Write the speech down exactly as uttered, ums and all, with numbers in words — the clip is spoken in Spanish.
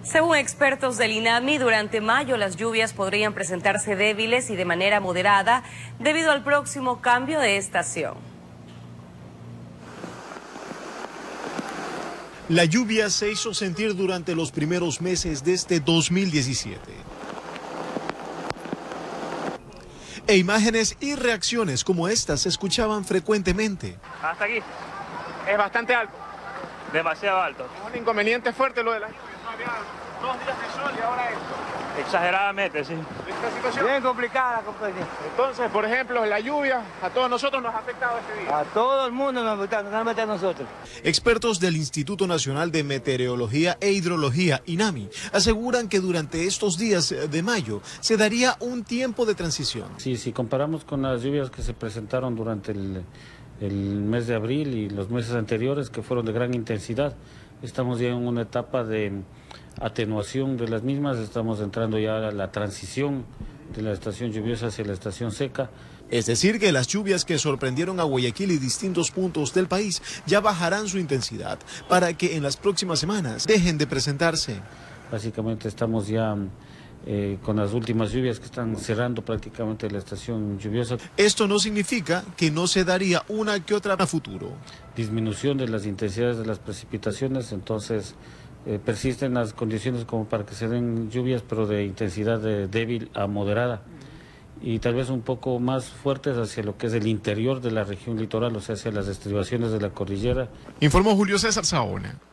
Según expertos del INAMI, durante mayo las lluvias podrían presentarse débiles y de manera moderada debido al próximo cambio de estación. La lluvia se hizo sentir durante los primeros meses de este dos mil diecisiete. E imágenes y reacciones como estas se escuchaban frecuentemente. Hasta aquí. Es bastante alto. Demasiado alto. Es un inconveniente fuerte lo de la lluvia. Dos días de sol y ahora esto. Exageradamente, sí. Esta situación bien complicada, compañero. Entonces, por ejemplo, la lluvia a todos nosotros nos ha afectado este día. A todo el mundo nos ha afectado, no solamente a nosotros. Expertos del Instituto Nacional de Meteorología e Hidrología, INAMI, aseguran que durante estos días de mayo se daría un tiempo de transición. Sí, si comparamos con las lluvias que se presentaron durante el, el mes de abril y los meses anteriores, que fueron de gran intensidad, estamos ya en una etapa de atenuación de las mismas, estamos entrando ya a la transición de la estación lluviosa hacia la estación seca. Es decir, que las lluvias que sorprendieron a Guayaquil y distintos puntos del país ya bajarán su intensidad para que en las próximas semanas dejen de presentarse. Básicamente estamos ya eh, con las últimas lluvias que están cerrando prácticamente la estación lluviosa. Esto no significa que no se daría una que otra a futuro. Disminución de las intensidades de las precipitaciones, entonces eh, persisten las condiciones como para que se den lluvias, pero de intensidad de débil a moderada, y tal vez un poco más fuertes hacia lo que es el interior de la región litoral, o sea, hacia las estribaciones de la cordillera. Informó Julio César Saona.